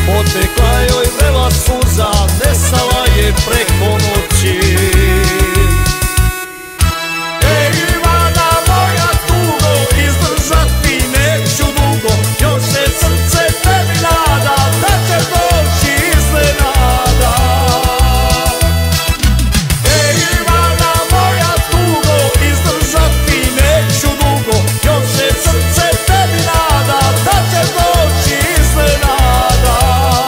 potekla joj vrela suza, nestala je preko noći. Ivana moja tugo, izdržati neću dugo, još se srce tebi nada, da će doći iznenada. Ivana moja tugo, izdržati neću dugo, još se srce tebi nada, da će doći iznenada.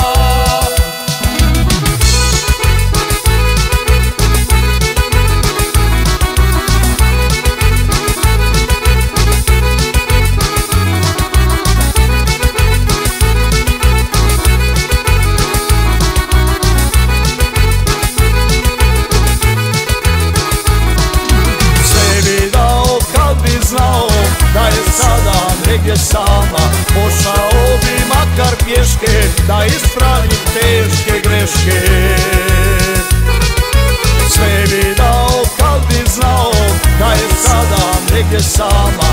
Da je sada negdje sama, pošao bi makar pješke, da ispravim teške greške. Sve bi dao kad bi znao da je sada negdje sama,